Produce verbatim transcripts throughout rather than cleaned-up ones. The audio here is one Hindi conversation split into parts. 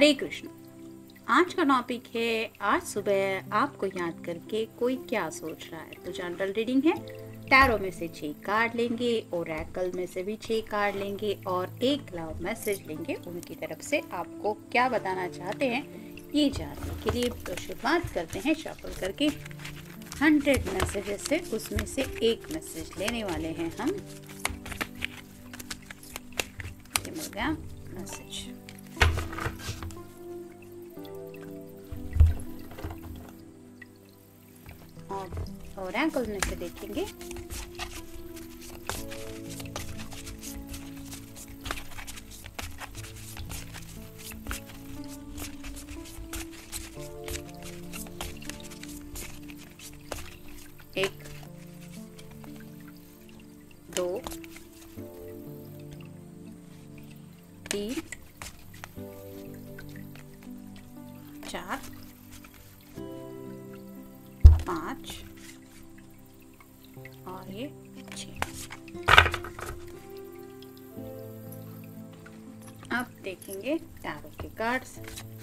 हरे कृष्ण। आज का टॉपिक है, आज सुबह आपको याद करके कोई क्या सोच रहा है। तो जनरल रीडिंग है, टैरो में से छह कार्ड लेंगे, ओरेकल में से भी छह कार्ड लेंगे और एक लव मैसेज लेंगे उनकी तरफ से आपको क्या बताना चाहते हैं ये जानने के लिए। तो शुरुआत करते हैं शफल करके हंड्रेड मैसेजेस से, उसमें से एक मैसेज लेने वाले हैं हम। ये मिल गया मैसेज। और ओरेकल में से देखेंगे एक, दो, तीन, चार, पाँच और ये छः। अब देखेंगे टैरो के कार्ड्स।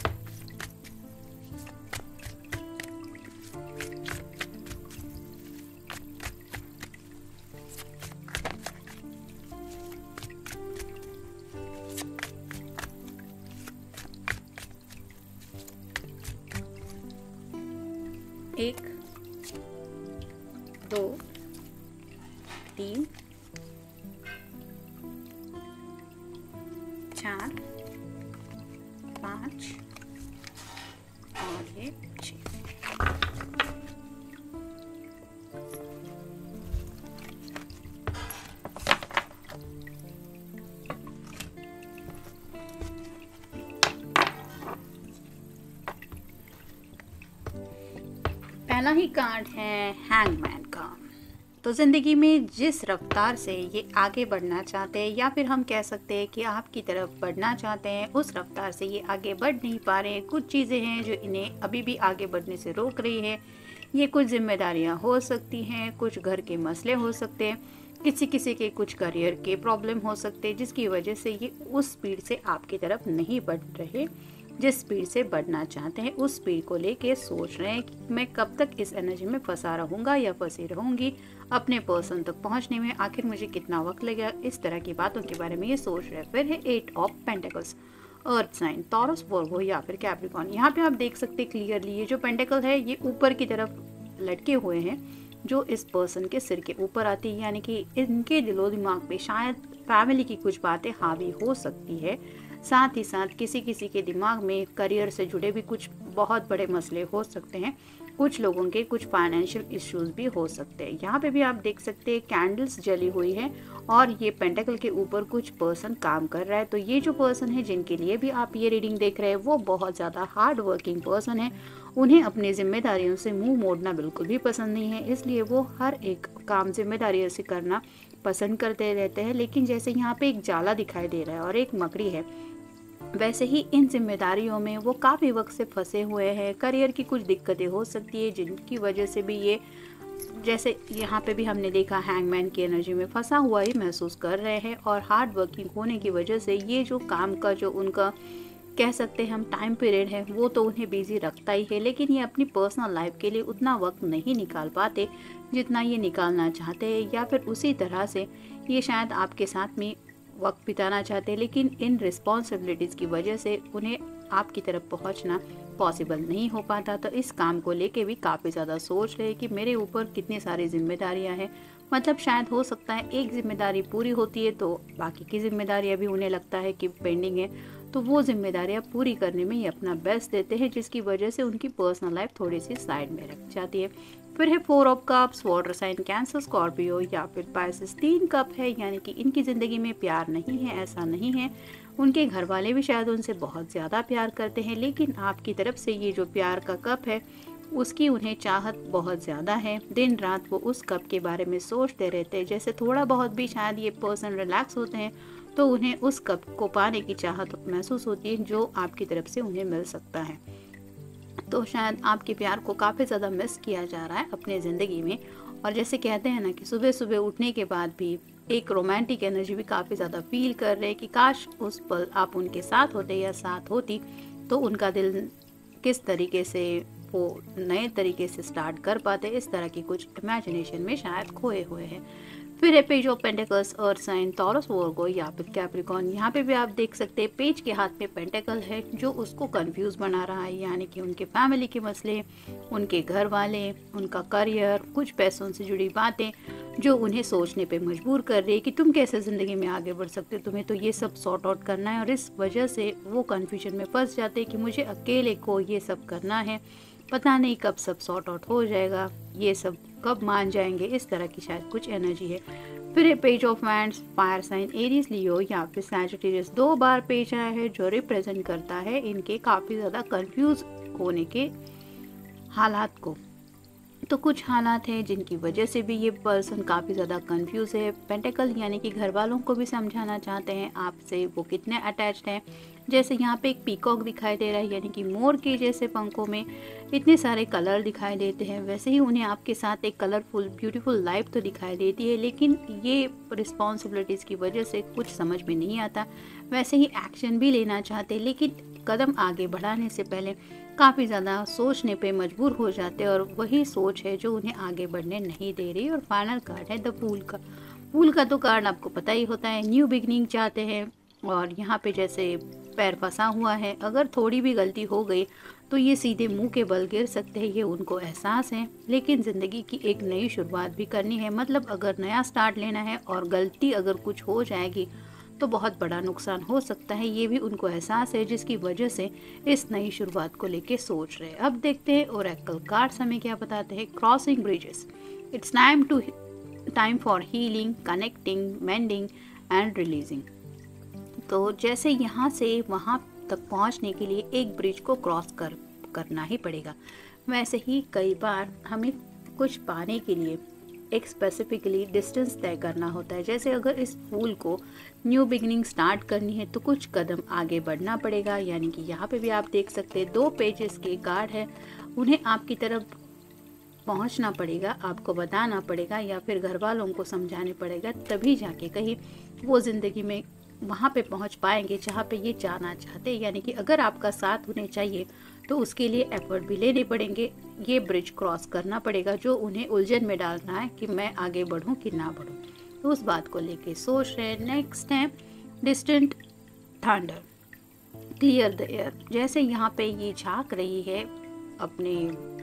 एक, दो, तीन, चार, पाँच और ये छः। पहला ही कार्ड है हैंगमैन का। तो ज़िंदगी में जिस रफ्तार से ये आगे बढ़ना चाहते हैं, या फिर हम कह सकते हैं कि आपकी तरफ बढ़ना चाहते हैं, उस रफ्तार से ये आगे बढ़ नहीं पा रहे हैं। कुछ चीज़ें हैं जो इन्हें अभी भी आगे बढ़ने से रोक रही है। ये कुछ जिम्मेदारियां हो सकती हैं, कुछ घर के मसले हो सकते हैं, किसी किसी के कुछ करियर के प्रॉब्लम हो सकते हैं, जिसकी वजह से ये उस स्पीड से आपकी तरफ नहीं बढ़ रहे जिस स्पीड से बढ़ना चाहते हैं। उस स्पीड को लेके सोच रहे हैं कि मैं कब तक इस एनर्जी में फंसा रहूँगा या फंसी रहूँगी, अपने पर्सन तक पहुँचने में आखिर मुझे कितना वक्त लगेगा। इस तरह की बातों के बारे में ये सोच रहे हैं। फिर है eight of pentacles, earth sign, Taurus, Virgo या फिर कैप्रिकॉर्न। यहाँ पे आप देख सकते हैं क्लियरली ये जो पेंटिकल है ये ऊपर की तरफ लटके हुए हैं, जो इस पर्सन के सिर के ऊपर आती है, यानी कि इनके दिलो दिमाग पे शायद फैमिली की कुछ बातें हावी हो सकती है। साथ ही साथ किसी किसी के दिमाग में करियर से जुड़े भी कुछ बहुत बड़े मसले हो सकते हैं। कुछ लोगों के कुछ फाइनेंशियल इश्यूज भी हो सकते हैं। यहाँ पे भी आप देख सकते हैं कैंडल्स जली हुई है और ये पेंटिकल के ऊपर कुछ पर्सन काम कर रहा है। तो ये जो पर्सन है जिनके लिए भी आप ये रीडिंग देख रहे हैं वो बहुत ज़्यादा हार्ड वर्किंग पर्सन है। उन्हें अपनी जिम्मेदारियों से मुंह मोड़ना बिल्कुल भी पसंद नहीं है, इसलिए वो हर एक काम जिम्मेदारियों से करना पसंद करते रहते हैं। लेकिन जैसे यहाँ पे एक जाला दिखाई दे रहा है और एक मकड़ी है, वैसे ही इन जिम्मेदारियों में वो काफ़ी वक्त से फंसे हुए हैं। करियर की कुछ दिक्कतें हो सकती है जिनकी वजह से भी ये, जैसे यहाँ पे भी हमने देखा, हैंगमैन की एनर्जी में फंसा हुआ ही महसूस कर रहे हैं। और हार्ड वर्किंग होने की वजह से ये जो काम का जो उनका कह सकते हैं हम टाइम पीरियड है वो तो उन्हें बिजी रखता ही है, लेकिन ये अपनी पर्सनल लाइफ के लिए उतना वक्त नहीं निकाल पाते जितना ये निकालना चाहते हैं। या फिर उसी तरह से ये शायद आपके साथ में वक्त बिताना चाहते हैं, लेकिन इन रिस्पॉन्सिबिलिटीज़ की वजह से उन्हें आपकी तरफ पहुंचना पॉसिबल नहीं हो पाता। तो इस काम को लेके भी काफ़ी ज़्यादा सोच रहे हैं कि मेरे ऊपर कितनी सारी जिम्मेदारियां हैं। मतलब शायद हो सकता है एक जिम्मेदारी पूरी होती है तो बाकी की जिम्मेदारियां भी उन्हें लगता है कि पेंडिंग है, तो वो जिम्मेदारियां पूरी करने में ये अपना बेस्ट देते हैं, जिसकी वजह से उनकी पर्सनल लाइफ थोड़ी सी साइड में रख जाती है। फिर है four of cups, water sign, Cancer, Scorpio या फिर पाइसेस। तीन कप है, यानी कि इनकी ज़िंदगी में प्यार नहीं है, ऐसा नहीं है। उनके घर वाले भी शायद उनसे बहुत ज़्यादा प्यार करते हैं, लेकिन आपकी तरफ से ये जो प्यार का कप है उसकी उन्हें चाहत बहुत ज़्यादा है। दिन रात वो उस कप के बारे में सोचते रहते हैं। जैसे थोड़ा बहुत भी शायद ये पर्सन रिलैक्स होते हैं तो उन्हें उस कप को पाने की चाहत महसूस होती है जो आपकी तरफ से उन्हें मिल सकता है। तो शायद आपके प्यार को काफ़ी ज़्यादा मिस किया जा रहा है अपने ज़िंदगी में। और जैसे कहते हैं ना कि सुबह सुबह उठने के बाद भी एक रोमांटिक एनर्जी भी काफ़ी ज़्यादा फील कर रहे हैं कि काश उस पल आप उनके साथ होते या साथ होती तो उनका दिल किस तरीके से वो नए तरीके से स्टार्ट कर पाते, इस तरह की कुछ इमेजिनेशन में शायद खोए हुए हैं। फिर है page of pentacles, earth sign, Taurus, Virgo या फिर कैप्रिकॉर्न। यहाँ पे भी आप देख सकते हैं पेज के हाथ में पेंटिकल है जो उसको कंफ्यूज बना रहा है, यानी कि उनके फैमिली के मसले, उनके घर वाले, उनका करियर, कुछ पैसों से जुड़ी बातें जो उन्हें सोचने पे मजबूर कर रही है कि तुम कैसे ज़िंदगी में आगे बढ़ सकते हो, तुम्हें तो ये सब सॉर्ट आउट करना है। और इस वजह से वो कन्फ्यूजन में फंस जाते हैं कि मुझे अकेले को ये सब करना है, पता नहीं कब सब सॉर्ट आउट हो जाएगा, ये सब कब मान जाएंगे, इस तरह की शायद कुछ एनर्जी है। फिर है page of wands, fire sign, Aries, Leo या फिर सैजिटेरियस। दो बार पेज आया है जो रिप्रेजेंट करता है इनके काफ़ी ज़्यादा कंफ्यूज होने के हालात को। तो कुछ हालात हैं जिनकी वजह से भी ये पर्सन काफ़ी ज़्यादा कंफ्यूज है। पेंटिकल यानी कि घर वालों को भी समझाना चाहते हैं आपसे वो कितने अटैच्ड हैं। जैसे यहाँ पे एक पीकॉक दिखाई दे रहा है, यानी कि मोर के जैसे पंखों में इतने सारे कलर दिखाई देते हैं, वैसे ही उन्हें आपके साथ एक कलरफुल ब्यूटीफुल लाइफ तो दिखाई देती है, लेकिन ये रिस्पॉन्सिबिलिटीज़ की वजह से कुछ समझ में नहीं आता। वैसे ही एक्शन भी लेना चाहते, लेकिन कदम आगे बढ़ाने से पहले काफ़ी ज़्यादा सोचने पे मजबूर हो जाते हैं, और वही सोच है जो उन्हें आगे बढ़ने नहीं दे रही। और फाइनल कार्ड है द फूल का। फूल का तो कार्ड आपको पता ही होता है, न्यू बिगनिंग चाहते हैं, और यहाँ पे जैसे पैर फंसा हुआ है, अगर थोड़ी भी गलती हो गई तो ये सीधे मुंह के बल गिर सकते हैं, ये उनको एहसास है। लेकिन ज़िंदगी की एक नई शुरुआत भी करनी है, मतलब अगर नया स्टार्ट लेना है और गलती अगर कुछ हो जाएगी तो बहुत बड़ा नुकसान हो सकता है, ये भी उनको एहसास है, जिसकी वजह से इस नई शुरुआत को लेके सोच रहे हैं। अब देखते हैं ओरेकल कार्ड्स हमें क्या बताते हैं। Crossing bridges, it's time to time for healing, connecting, mending and releasing. तो जैसे यहाँ से वहाँ तक पहुँचने के लिए एक ब्रिज को क्रॉस कर करना ही पड़ेगा, वैसे ही कई बार हमें कुछ पाने के लिए एक स्पेसिफिकली डिस्टेंस तय करना होता है। जैसे अगर इस फूल को न्यू बिगनिंग स्टार्ट करनी है तो कुछ कदम आगे बढ़ना पड़ेगा, यानी कि यहाँ पे भी आप देख सकते हैं दो पेजेस के कार्ड है, उन्हें आपकी तरफ पहुँचना पड़ेगा, आपको बताना पड़ेगा या फिर घर वालों को समझाने पड़ेगा, तभी जाके कहीं वो ज़िंदगी में वहाँ पे पहुँच पाएंगे जहाँ पे ये जाना चाहते हैं। यानी कि अगर आपका साथ उन्हें चाहिए तो उसके लिए एफर्ट भी लेने पड़ेंगे, ये ब्रिज क्रॉस करना पड़ेगा जो उन्हें उलझन में डालना है कि मैं आगे बढ़ूं कि ना बढ़ूं, तो उस बात को लेके सोच रहे हैं। नेक्स्ट है distant thunder, clear the air. जैसे यहाँ पे ये झांक रही है अपने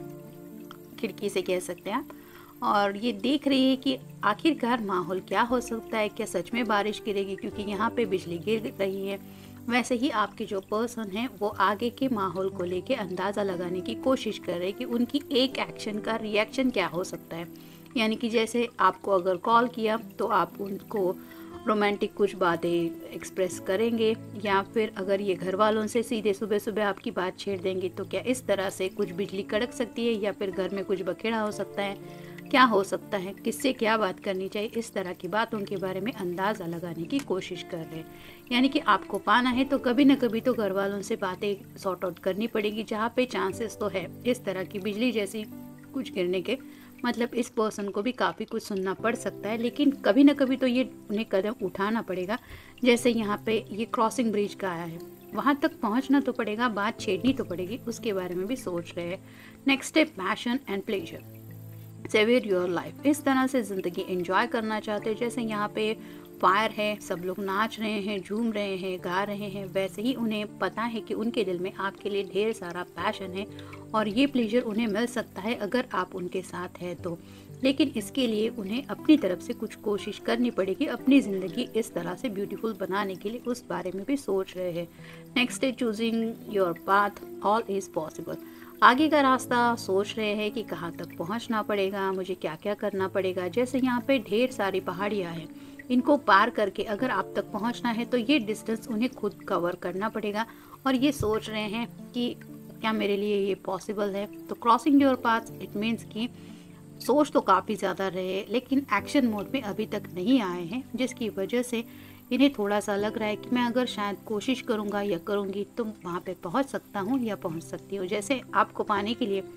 खिड़की से कह सकते हैं आप, और ये देख रही है कि आखिरकार माहौल क्या हो सकता है, क्या सच में बारिश गिरेगी, क्योंकि यहाँ पे बिजली गिर रही है। वैसे ही आपके जो पर्सन हैं वो आगे के माहौल को लेके अंदाज़ा लगाने की कोशिश कर रहे हैं कि उनकी एक एक्शन का रिएक्शन क्या हो सकता है। यानी कि जैसे आपको अगर कॉल किया तो आप उनको रोमांटिक कुछ बातें एक्सप्रेस करेंगे, या फिर अगर ये घर वालों से सीधे सुबह सुबह आपकी बात छेड़ देंगे तो क्या इस तरह से कुछ बिजली कड़क सकती है, या फिर घर में कुछ बखेड़ा हो सकता है, क्या हो सकता है, किससे क्या बात करनी चाहिए, इस तरह की बातों के बारे में अंदाज़ा लगाने की कोशिश कर रहे हैं। यानी कि आपको पाना है तो कभी न कभी तो घर वालों से बातें सॉर्ट आउट करनी पड़ेगी, जहाँ पे चांसेस तो है इस तरह की बिजली जैसी कुछ गिरने के, मतलब इस पर्सन को भी काफ़ी कुछ सुनना पड़ सकता है, लेकिन कभी न कभी तो ये उन्हें कदम उठाना पड़ेगा। जैसे यहाँ पे ये क्रॉसिंग ब्रिज का आया है, वहाँ तक पहुँचना तो पड़ेगा, बात छेड़नी तो पड़ेगी, उसके बारे में भी सोच रहे हैं। नेक्स्ट है passion and pleasure, savour your life. इस तरह से ज़िंदगी एंजॉय करना चाहते हैं। जैसे यहाँ पे फायर है, सब लोग नाच रहे हैं, झूम रहे हैं, गा रहे हैं, वैसे ही उन्हें पता है कि उनके दिल में आपके लिए ढेर सारा पैशन है, और ये प्लेजर उन्हें मिल सकता है अगर आप उनके साथ हैं तो। लेकिन इसके लिए उन्हें अपनी तरफ से कुछ कोशिश करनी पड़ेगी, अपनी ज़िंदगी इस तरह से ब्यूटीफुल बनाने के लिए, उस बारे में भी सोच रहे हैं। नेक्स्ट है choosing your path, all is possible. आगे का रास्ता सोच रहे हैं कि कहाँ तक पहुँचना पड़ेगा, मुझे क्या क्या करना पड़ेगा। जैसे यहाँ पे ढेर सारी पहाड़ियाँ हैं, इनको पार करके अगर आप तक पहुँचना है तो ये डिस्टेंस उन्हें खुद कवर करना पड़ेगा, और ये सोच रहे हैं कि क्या मेरे लिए ये पॉसिबल है। तो crossing your path it means कि सोच तो काफ़ी ज़्यादा रहे लेकिन एक्शन मोड में अभी तक नहीं आए हैं, जिसकी वजह से इन्हें थोड़ा सा लग रहा है कि मैं अगर शायद कोशिश करूँगा या करूँगी तो वहाँ पे पहुँच सकता हूँ या पहुँच सकती हूँ। जैसे आपको पाने के लिए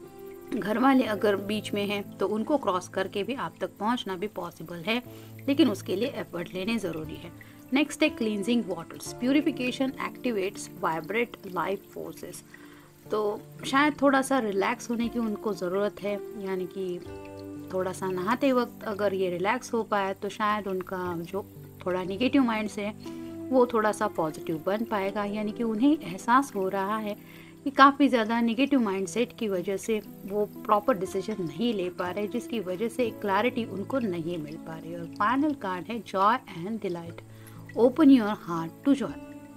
घर वाले अगर बीच में हैं तो उनको क्रॉस करके भी आप तक पहुँचना भी पॉसिबल है, लेकिन उसके लिए एफर्ट लेने ज़रूरी है। नेक्स्ट है cleansing waters, purification activates vibrate life forces. तो शायद थोड़ा सा रिलैक्स होने की उनको ज़रूरत है, यानी कि थोड़ा सा नहाते वक्त अगर ये रिलैक्स हो पाए तो शायद उनका जो थोड़ा निगेटिव माइंड से है वो थोड़ा सा पॉजिटिव बन पाएगा। यानी कि उन्हें एहसास हो रहा है कि काफ़ी ज़्यादा निगेटिव माइंडसेट की वजह से वो प्रॉपर डिसीजन नहीं ले पा रहे, जिसकी वजह से एक क्लैरिटी उनको नहीं मिल पा रही। और फाइनल कार्ड है joy and delight, open your heart to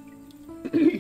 joy.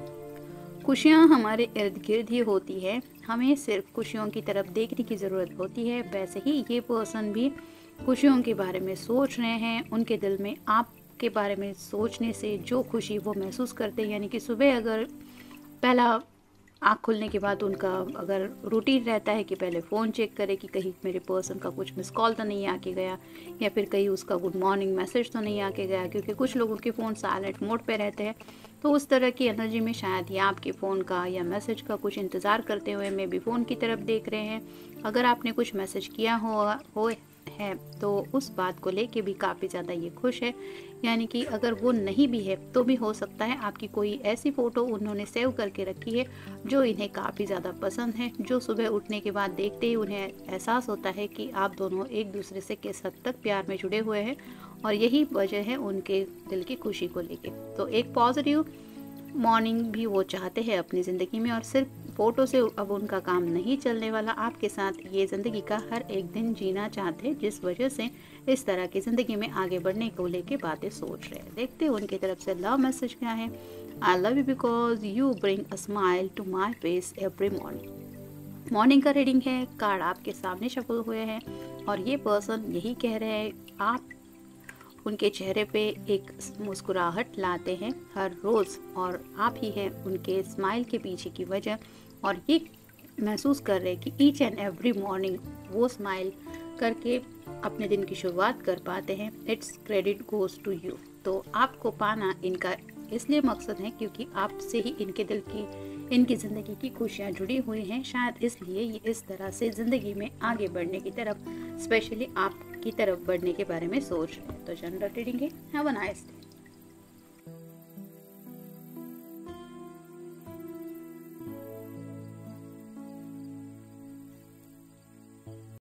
खुशियाँ हमारे इर्द गिर्द ही होती है, हमें सिर्फ खुशियों की तरफ देखने की ज़रूरत होती है। वैसे ही ये पर्सन भी खुशियों के बारे में सोच रहे हैं, उनके दिल में आपके बारे में सोचने से जो खुशी वो महसूस करते हैं, यानी कि सुबह अगर पहला आँख खुलने के बाद उनका अगर रूटीन रहता है कि पहले फ़ोन चेक करें कि कहीं मेरे पर्सन का कुछ मिस कॉल तो नहीं आके गया, या फिर कहीं उसका गुड मॉर्निंग मैसेज तो नहीं आके गया, क्योंकि कुछ लोगों के फ़ोन साइलेंट मोड पे रहते हैं। तो उस तरह की एनर्जी में शायद ये आपके फ़ोन का या मैसेज का कुछ इंतज़ार करते हुए मे भी फ़ोन की तरफ देख रहे हैं। अगर आपने कुछ मैसेज किया हो हो है तो उस बात को लेके भी काफ़ी ज़्यादा ये खुश है। यानी कि अगर वो नहीं भी है तो भी हो सकता है आपकी कोई ऐसी फ़ोटो उन्होंने सेव करके रखी है जो इन्हें काफ़ी ज़्यादा पसंद है, जो सुबह उठने के बाद देखते ही उन्हें एहसास होता है कि आप दोनों एक दूसरे से किस हद तक प्यार में जुड़े हुए हैं, और यही वजह है उनके दिल की खुशी को लेके। तो एक पॉजिटिव मॉर्निंग भी वो चाहते हैं अपनी ज़िंदगी में, और सिर्फ फ़ोटो से अब उनका काम नहीं चलने वाला, आपके साथ ये ज़िंदगी का हर एक दिन जीना चाहते हैं, जिस वजह से इस तरह की ज़िंदगी में आगे बढ़ने को लेके बातें सोच रहे हैं। देखते हैं उनकी तरफ से लव मैसेज क्या है। I love you because you bring a smile to my face every morning. Morning का रीडिंग है, कार्ड आपके सामने शफल हुए हैं और ये पर्सन यही कह रहे हैं आप उनके चेहरे पे एक मुस्कुराहट लाते हैं हर रोज़, और आप ही हैं उनके स्माइल के पीछे की वजह, और ये महसूस कर रहे हैं कि ईच एंड एवरी मॉर्निंग वो स्माइल करके अपने दिन की शुरुआत कर पाते हैं। It's credit goes to you. तो आपको पाना इनका इसलिए मकसद है क्योंकि आपसे ही इनके दिल की, इनकी ज़िंदगी की खुशियाँ जुड़ी हुई हैं। शायद इसलिए ये इस तरह से ज़िंदगी में आगे बढ़ने की तरफ, स्पेशली आपकी तरफ बढ़ने के बारे में सोच रहे हैं। तो जनरल रीडिंग है। Have a nice day.